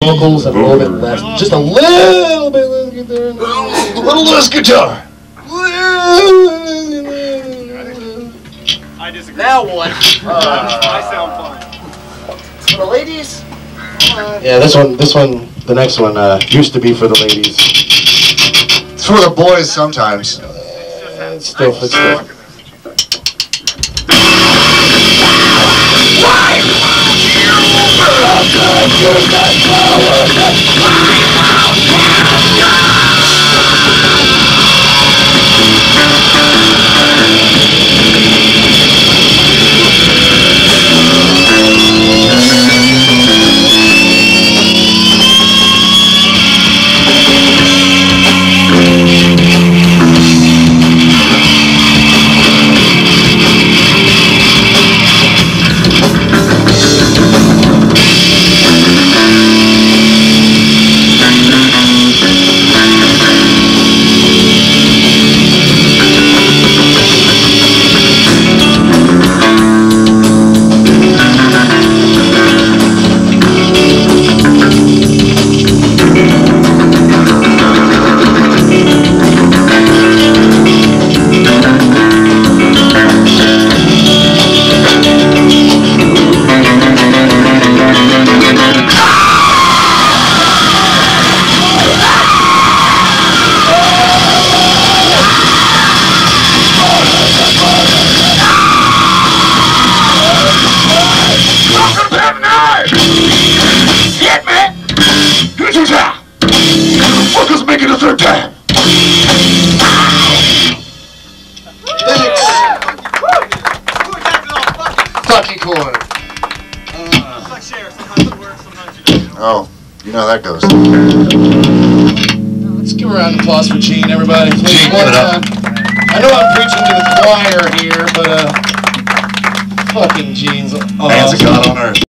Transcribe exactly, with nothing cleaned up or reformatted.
vocals and a little bit less, just a little bit less guitar, a little less guitar. I disagree. Now what? Uh, I sound fine. For the ladies? Yeah, this one, this one, the next one uh, used to be for the ladies. It's for the boys sometimes. Uh, it's still, it's still. Fuckers make it a third time. Fucking corn. Oh, you know how that goes. Let's give a round of applause for Gene, everybody. Gene, give it up. I know I'm preaching to the choir here, but uh, fucking Gene's awesome. Man's a god on earth.